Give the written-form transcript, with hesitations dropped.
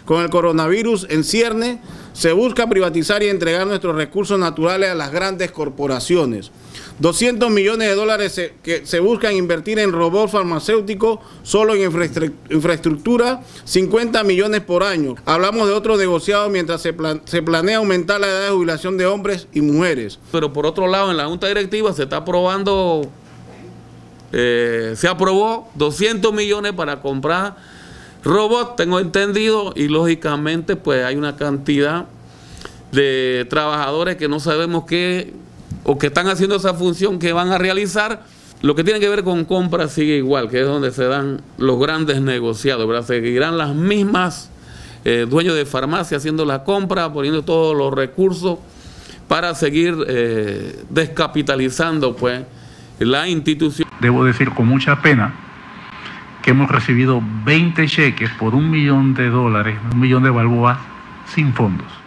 Con el coronavirus en cierne, se busca privatizar y entregar nuestros recursos naturales a las grandes corporaciones. 200 millones de dólares que se buscan invertir en robots farmacéuticos, solo en infraestructura, 50 millones por año. Hablamos de otro negociado mientras se planea aumentar la edad de jubilación de hombres y mujeres. Pero por otro lado, en la Junta Directiva se está aprobando, se aprobó 200 millones para comprar robots, tengo entendido, y lógicamente pues hay una cantidad de trabajadores que no sabemos qué o que están haciendo esa función que van a realizar. Lo que tiene que ver con compras sigue igual, que es donde se dan los grandes negociados, ¿verdad? Seguirán las mismas dueños de farmacia haciendo la compra, poniendo todos los recursos para seguir descapitalizando pues la institución. Debo decir con mucha pena que hemos recibido 20 cheques por $1 millón, $1 millón de balboas sin fondos.